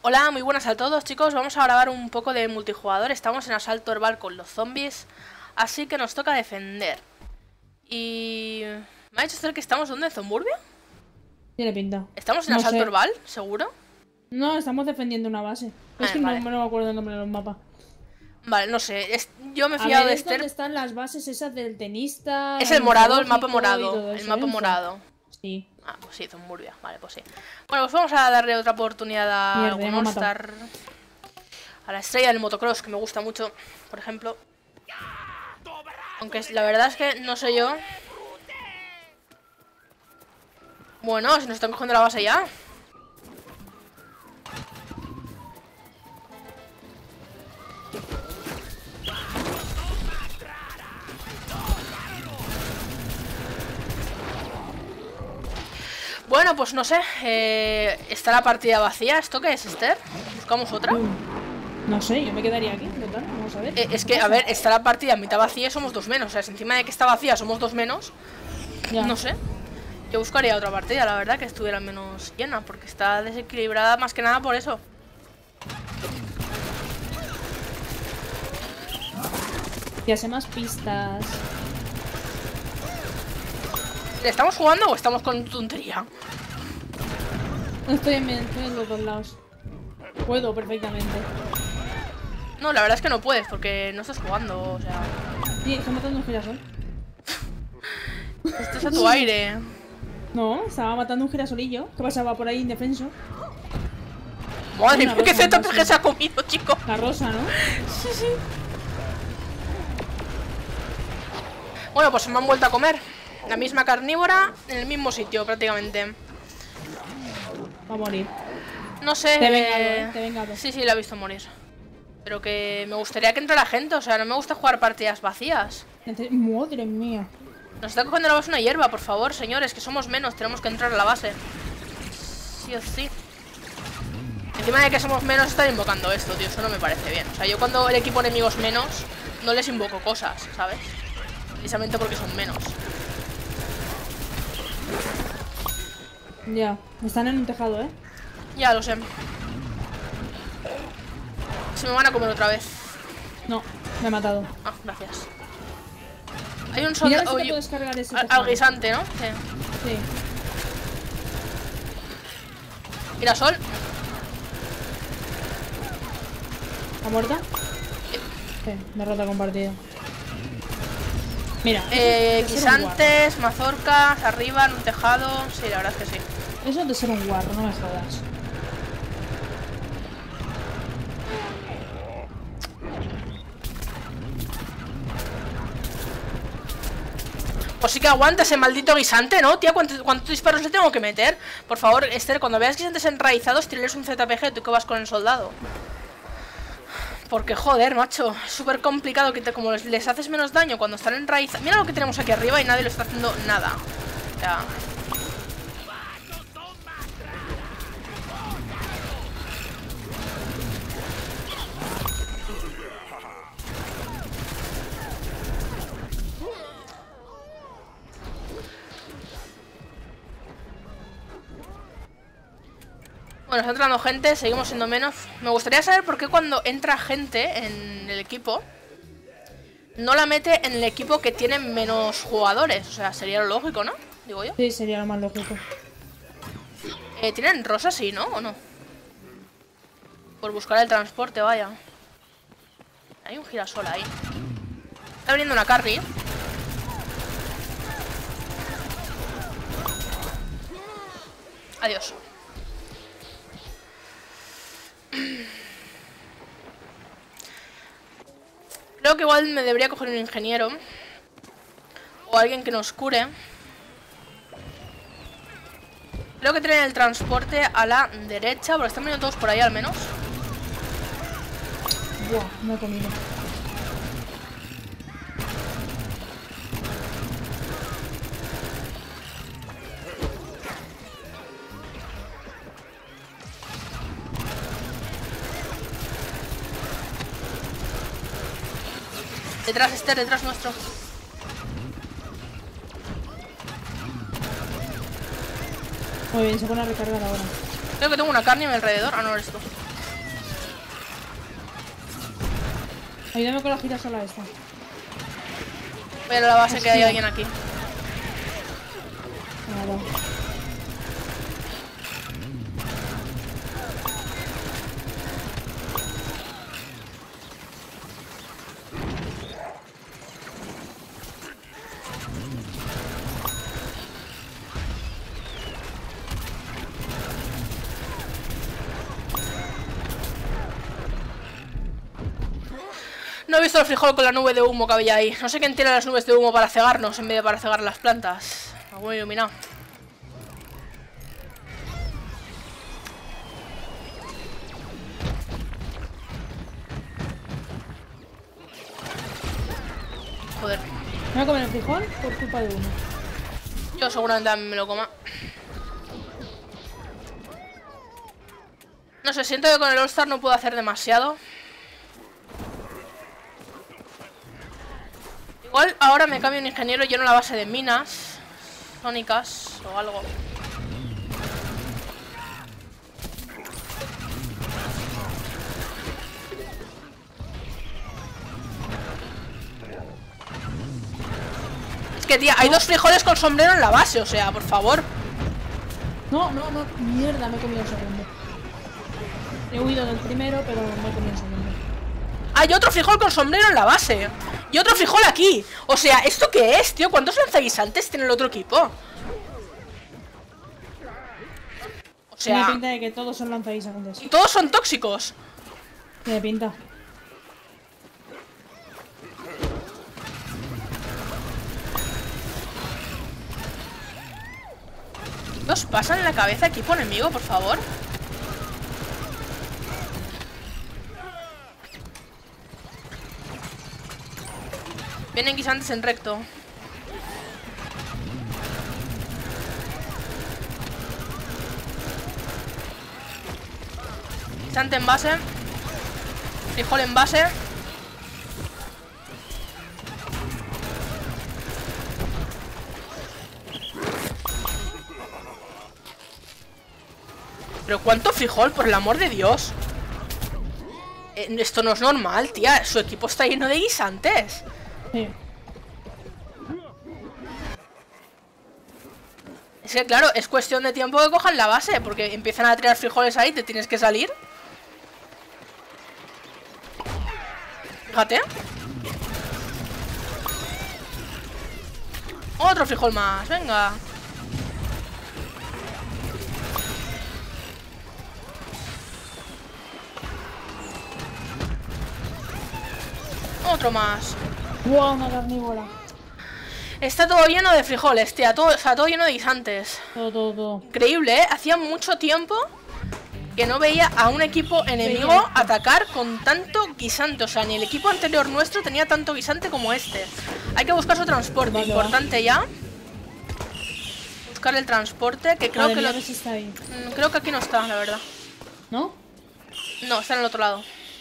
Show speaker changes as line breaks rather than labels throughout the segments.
Hola, muy buenas a todos, chicos. Vamos a grabar un poco de multijugador. Estamos en asalto herbal con los zombies, así que nos toca defender. Y... ¿me ha dicho usted que estamos donde? ¿En Zomburbia?
Tiene pinta.
¿Estamos en asalto herbal? ¿Seguro?
No, estamos defendiendo una base. Es que
vale.
no me acuerdo el nombre de los mapas.
Vale, no sé. Yo me he fiado de
es donde
Esther.
están las bases esas del tenista.
Es el morado, el mapa morado. El mapa morado.
Sí.
Ah, pues sí, Zomburbia. Vale, pues sí. Bueno, pues vamos a darle otra oportunidad a All-Star. A la estrella del motocross, que me gusta mucho, por ejemplo. Aunque la verdad es que no sé yo. Bueno, si nos están cogiendo la base ya. Bueno, pues no sé. Está la partida vacía. ¿Esto qué es, Esther? ¿Buscamos otra?
No sé, yo me quedaría aquí. Total, vamos a ver.
Es que, a ver, está la partida a mitad vacía y somos dos menos. O sea, si encima de que está vacía somos dos menos. Ya. No sé. Yo buscaría otra partida, la verdad, que estuviera menos llena. Porque está desequilibrada más que nada por eso.
Ya sé más pistas.
¿Le estamos jugando o estamos con tontería?
Estoy en los dos lados. Puedo perfectamente.
No, la verdad es que no puedes porque no estás jugando, o sea...
Sí, estoy matando un girasol.
Estás a tu aire.
No, estaba matando un girasolillo que pasaba por ahí indefenso.
Madre mía, qué ZPG se ha comido, chico.
La rosa, ¿no?
Sí, sí. Bueno, pues me han vuelto a comer. La misma carnívora en el mismo sitio, prácticamente.
Va a morir.
No sé.
Te he vengado.
Sí, la he visto morir. Pero que me gustaría que entrara gente, o sea, no me gusta jugar partidas vacías.
Madre mía.
Nos está cogiendo la base una hierba, por favor, señores, que somos menos, tenemos que entrar a la base. Sí o sí. Encima de que somos menos están invocando esto, tío, eso no me parece bien. O sea, yo cuando el equipo enemigo es menos, no les invoco cosas, ¿sabes? Precisamente porque son menos.
Ya, están en un tejado, ¿eh?
Ya lo sé. Se me van a comer otra vez.
No, me he matado.
Ah, gracias. Hay un soldado.
Mira si cargar ese
al guisante, ¿no? Sí.
Sí.
Girasol.
¿Está muerta? Sí, derrota compartida. Mira.
Guisantes, mazorcas, arriba, en un tejado. Sí, la verdad es que sí.
Eso es de ser un guarro, no me jodas.
Pues sí que aguanta ese maldito guisante, ¿no? Tía, ¿cuántos disparos le tengo que meter? Por favor, Esther, cuando veas guisantes enraizados, tírales un ZPG, tú que vas con el soldado. Porque, joder, macho, es súper complicado que como les haces menos daño cuando están enraizados. Mira lo que tenemos aquí arriba y nadie lo está haciendo nada. O sea... Bueno, está entrando gente, seguimos siendo menos. Me gustaría saber por qué cuando entra gente en el equipo no la mete en el equipo que tiene menos jugadores. O sea, sería lo lógico, ¿no? Digo yo.
Sí, sería lo más lógico.
¿Tienen rosas, sí, no? ¿O no? Por buscar el transporte, vaya. Hay un girasol ahí. Está viniendo una carry. Adiós. Creo que igual me debería coger un ingeniero o alguien que nos cure. Creo que tienen el transporte a la derecha, porque están viniendo todos por ahí al menos.
Buah, no he comido.
Detrás, Esther, detrás nuestro.
Muy bien, se pone a recargar ahora.
Creo que tengo una carne a mi alrededor. Ah, no eres tú.
Ayúdame con la girasola esta.
Voy a la base que hay alguien aquí.
Nada.
No he visto el frijol con la nube de humo que había ahí. No sé quién tira las nubes de humo para cegarnos en vez de para cegar las plantas. Algún iluminado. Joder.
Me voy a comer el frijol por culpa de uno.
Yo seguramente también me lo coma. No sé, siento que con el All-Star no puedo hacer demasiado. Igual ahora me cambio un ingeniero y lleno la base de minas sónicas o algo. Es que, tía, hay dos frijoles con sombrero en la base, o sea, por favor.
No. Mierda, me he comido el segundo. He huido del primero, pero me he comido el segundo.
Hay otro frijol con sombrero en la base. Y otro frijol aquí. O sea, ¿esto qué es, tío? ¿Cuántos lanzaguisantes tiene el otro equipo? O sea...
Tiene pinta de que todos son lanzaguisantes.
Y todos son tóxicos.
Tiene pinta.
¿Qué os pasa en la cabeza, equipo enemigo, por favor? Vienen guisantes en recto. Guisante en base. Frijol en base. Pero ¿cuánto frijol, por el amor de Dios? Esto no es normal, tía. Su equipo está lleno de guisantes.
Sí.
Es que claro, es cuestión de tiempo que cojan la base, porque empiezan a tirar frijoles ahí, te tienes que salir. Fíjate. Otro frijol más, venga. Otro más.
Wow, una carnívora.
Está todo lleno de frijoles, tía. Todo, o sea, todo lleno de guisantes.
Todo.
Increíble, ¿eh? Hacía mucho tiempo que no veía a un equipo enemigo atacar con tanto guisante. O sea, ni el equipo anterior nuestro tenía tanto guisante como este. Hay que buscar su transporte.
Vale,
Importante ya. Buscar el transporte, que creo que lo...
Si está ahí.
Creo que aquí no está, la verdad.
¿No?
No, está en el otro lado.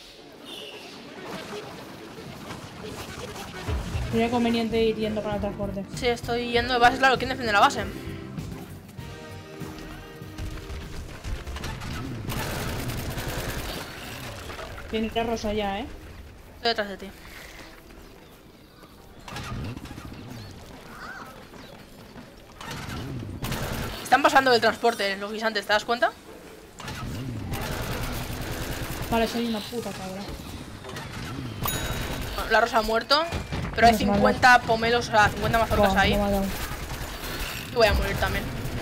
Sería conveniente ir yendo para el transporte.
Sí, estoy yendo de base, claro. ¿Quién defiende la base?
Tiene que rosa ya, ¿eh?
Estoy detrás de ti. Están pasando del transporte los guisantes, ¿te das cuenta?
Vale, soy una puta cabra.
Bueno, la rosa ha muerto, pero hay 50 pomelos, o sea, 50 mazorcas ahí. Y voy a morir también.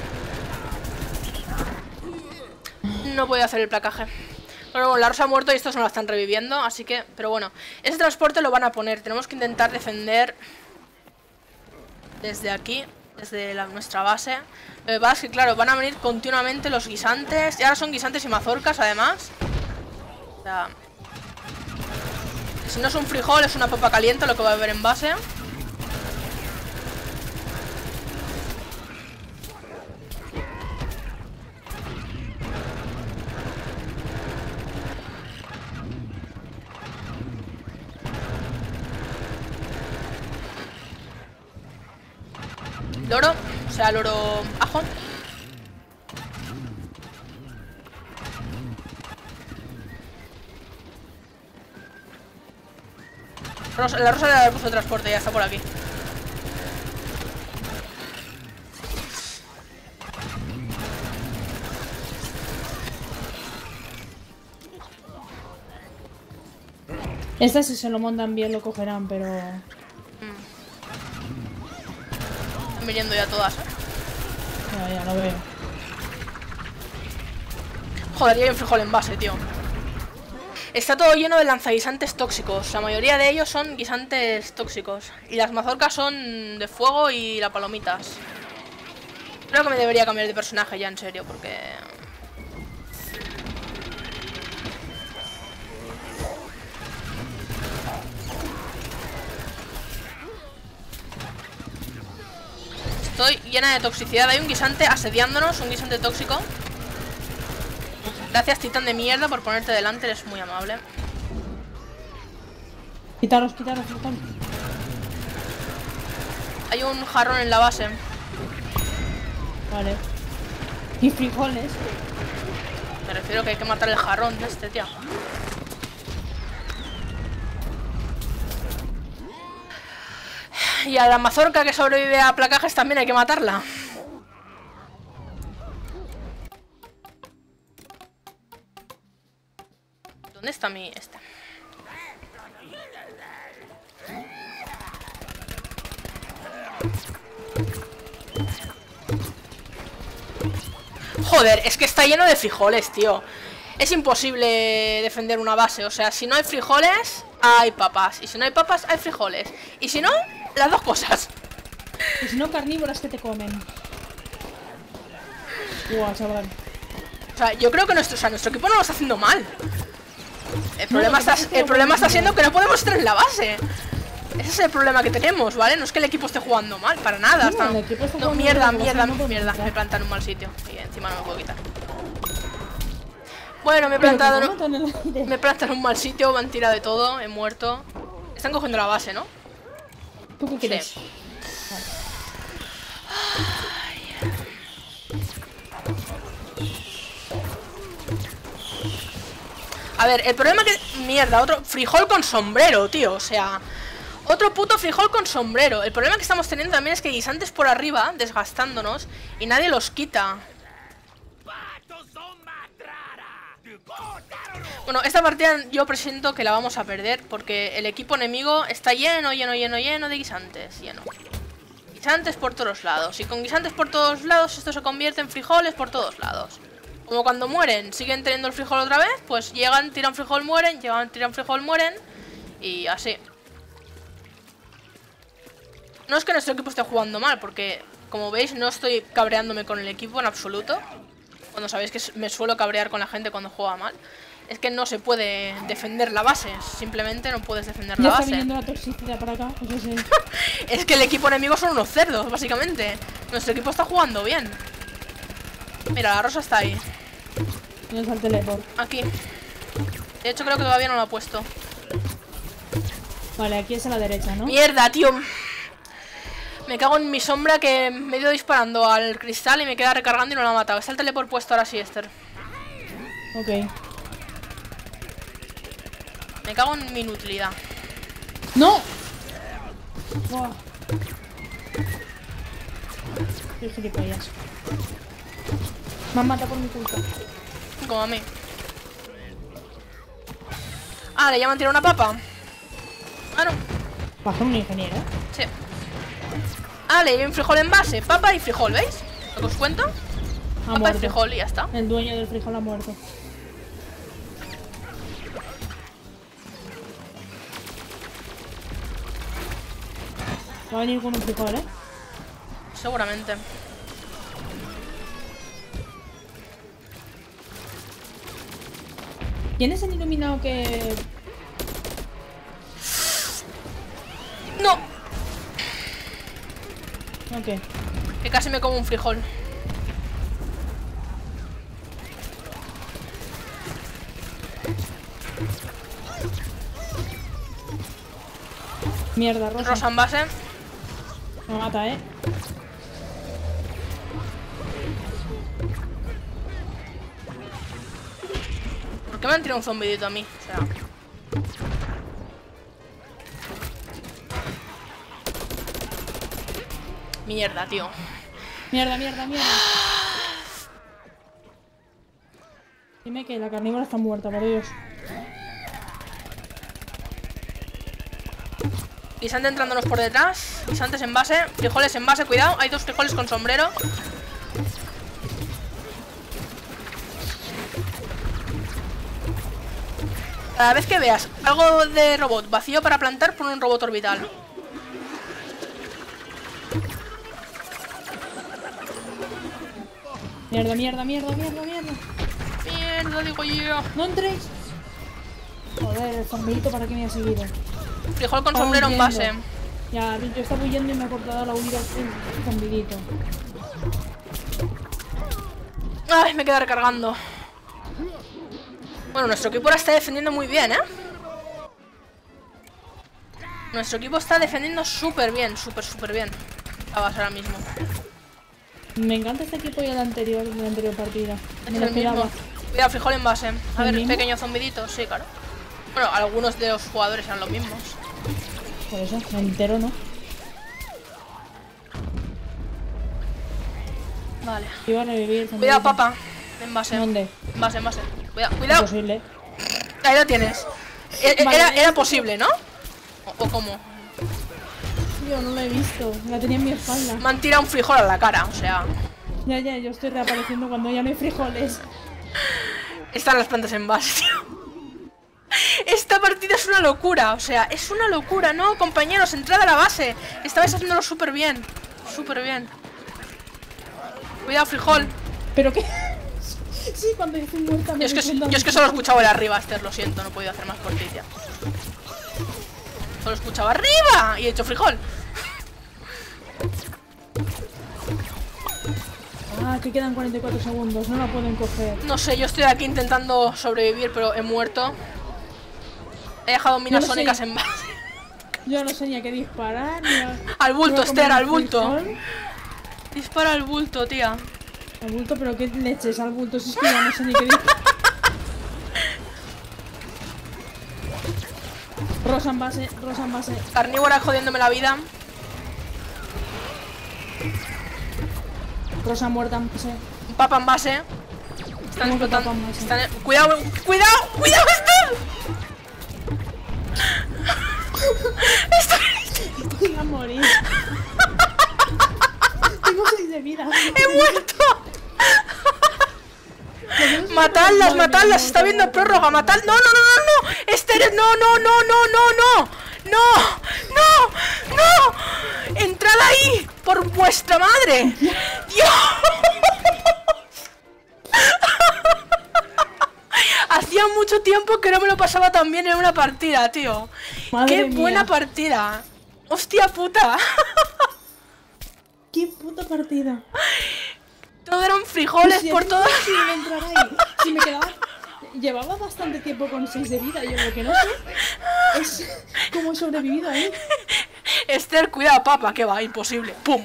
No voy a hacer el placaje. Pero bueno, la rosa ha muerto y estos no la están reviviendo, así que... Pero bueno, ese transporte lo van a poner. Tenemos que intentar defender desde aquí, desde nuestra base. Lo que pasa es que, claro, van a venir continuamente los guisantes. Y ahora son guisantes y mazorcas, además. O sea... Si no es un frijol, es una papa caliente lo que va a haber en base. Loro, o sea, loro ajo. La rosa era el bus de transporte, ya está por aquí.
Esta si se lo montan bien lo cogerán, pero...
Están viniendo ya todas, ¿eh?
Ya lo veo.
Joder, ya hay un frijol en base, tío. Está todo lleno de lanzaguisantes tóxicos. La mayoría de ellos son guisantes tóxicos. Y las mazorcas son de fuego y las palomitas. Creo que me debería cambiar de personaje ya, en serio, porque... Estoy llena de toxicidad. Hay un guisante asediándonos, un guisante tóxico. Gracias, titán de mierda, por ponerte delante, eres muy amable.
Quitaros.
Hay un jarrón en la base.
Vale. Y frijoles.
Me refiero que hay que matar el jarrón de este, tío. Y a la mazorca que sobrevive a placajes también hay que matarla. ¿Dónde está mi...? Esta. Joder, es que está lleno de frijoles, tío. Es imposible defender una base. O sea, si no hay frijoles, hay papas. Y si no hay papas, hay frijoles. Y si no, las dos cosas.
Y si no, carnívoras que te comen. Guau, chaval.
O sea, yo creo que nuestro equipo no lo está haciendo mal. El problema está siendo que no podemos estar en la base. Ese es el problema que tenemos, ¿vale? No es que el equipo esté jugando mal, para nada. No, mierda. Me plantan en un mal sitio. Y encima no me puedo quitar. Bueno, me he plantado en un mal sitio, me han tirado de todo, he muerto. Están cogiendo la base, ¿no?
¿Tú qué quieres?
Sí. A ver, el problema que... Mierda, otro frijol con sombrero, tío. O sea, otro puto frijol con sombrero. El problema que estamos teniendo también es que hay guisantes por arriba, desgastándonos, y nadie los quita. Bueno, esta partida yo presiento que la vamos a perder, porque el equipo enemigo está lleno de guisantes. Guisantes por todos lados. Y con guisantes por todos lados, esto se convierte en frijoles por todos lados. Como cuando mueren, siguen teniendo el frijol otra vez, pues llegan, tiran frijol, mueren, llegan, tiran frijol, mueren. Y así. No es que nuestro equipo esté jugando mal, porque como veis no estoy cabreándome con el equipo en absoluto. Cuando sabéis que me suelo cabrear con la gente cuando juega mal. Es que no se puede defender la base, simplemente no puedes defender la base.
Está viniendo la toxicidad para acá, eso sí.
Es que el equipo enemigo son unos cerdos, básicamente. Nuestro equipo está jugando bien. Mira, la rosa está ahí.
¿Dónde está el teleport?
Aquí. De hecho creo que todavía no lo ha puesto.
Vale, aquí es a la derecha, ¿no?
Mierda, tío. Me cago en mi sombra que me he ido disparando al cristal y me queda recargando y no lo ha matado. Está el teleport puesto ahora sí, Esther.
Ok.
Me cago en mi inutilidad.
¡No! Buah. Qué gilipollas. Me han matado por mi culpa.
Como a mí. Ah, le llaman tirar una papa. Ah, no.
Baja un ingeniero.
Sí. Ah, le hay un frijol en base. Papa y frijol, ¿veis? ¿Lo que os cuento? Papa y frijol y ya está.
El dueño del frijol ha muerto. Va a venir con un frijol, ¿eh?
Seguramente.
¿Quién es el iluminado que...?
¡No!
Ok.
Que casi me como un frijol.
Mierda, rosa.
Rosa en base.
Me mata, ¿eh?
¿Por qué me han tirado un zombidito a mí? O sea... Mierda, tío.
Mierda. Dime que la carnívora está muerta, por Dios.
Guisante entrándonos por detrás. Guisantes en base. Frijoles en base, cuidado. Hay 2 frijoles con sombrero. Cada vez que veas algo de robot vacío para plantar, pon un robot orbital.
Mierda.
Mierda, digo yo.
¡No entréis! Joder, el zombito para qué me ha seguido.
Frijol con sombrero en base.
Ya, yo estaba huyendo y me ha cortado la huida el zombidito.
Ay, me queda recargando. Bueno, nuestro equipo ahora está defendiendo muy bien, ¿eh? Nuestro equipo está defendiendo súper bien, súper bien. La base ahora mismo.
Me encanta este equipo y el anterior, de la anterior partida.
Es
Me lo
el mismo.
esperaba.
Cuidado, frijol en base. A ver,
mismo?
pequeño zombidito, sí, claro. Bueno, algunos de los jugadores eran los mismos.
Por eso, entero no.
Vale.
Iba a revivir el zombidito.
Cuidado, papa. En base.
¿Dónde?
En base. Cuidado.
Imposible.
Ahí lo tienes.
Vale.
Era posible, ¿no? ¿O cómo?
Yo no lo he visto. La tenía en mi espalda.
Me han tirado un frijol a la cara, o sea.
Ya, yo estoy reapareciendo cuando ya no hay frijoles.
Están las plantas en base, tío. Esta partida es una locura, o sea, es una locura, ¿no? Compañeros, entrad a la base. Estabais haciéndolo súper bien. Súper bien. Cuidado, frijol.
¿Pero qué? Sí, cuando estoy muerta me
Yo es que solo escuchaba el arriba, Esther, lo siento, no he podido hacer más corticia. Solo escuchaba arriba y he hecho frijol.
Ah, que quedan 44 segundos, no la pueden coger.
No sé, yo estoy aquí intentando sobrevivir, pero he muerto. He dejado minas
Yo no sé.
sónicas en base.
Yo no sé ni a qué disparar, ni a...
Al bulto,
Voy a comer
Esther, al
un
bulto.
frijol.
Dispara al bulto, tía.
Al bulto, pero qué leches al bulto, si es que ya no sé ni qué disparar. Rosa en base.
Carnívora jodiéndome la vida.
Rosa muerta en base.
Papa en base. Están
¿Cómo que
explotando.
papa en base?
Cuidado, Esther.
Voy a morir. Tengo 6 de vida.
¡He muerto! Matadlas, está viendo prórroga, matad. No. Esther, no. Entrad ahí, por vuestra madre. Dios. Hacía mucho tiempo que no me lo pasaba tan bien en una partida, tío.
Madre
Qué
mía.
buena partida. Hostia puta.
Qué puta partida.
Todo eran frijoles
Si
por
había
todas.
conseguido entrar ahí, si me quedaba... Llevaba bastante tiempo con 6 de vida. Yo lo que no sé es cómo he sobrevivido ahí.
Esther, cuidado, papa, que va, imposible. ¡Pum!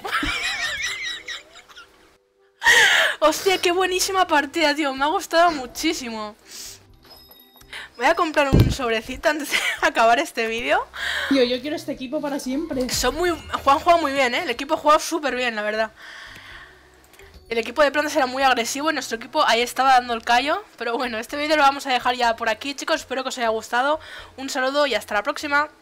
Hostia, qué buenísima partida, tío. Me ha gustado muchísimo. Voy a comprar un sobrecito antes de acabar este vídeo.
Tío, yo quiero este equipo para siempre.
Juan juega muy bien, ¿eh? El equipo juega súper bien, la verdad. El equipo de plantas era muy agresivo y nuestro equipo ahí estaba dando el callo. Pero bueno, este vídeo lo vamos a dejar ya por aquí, chicos. Espero que os haya gustado. Un saludo y hasta la próxima.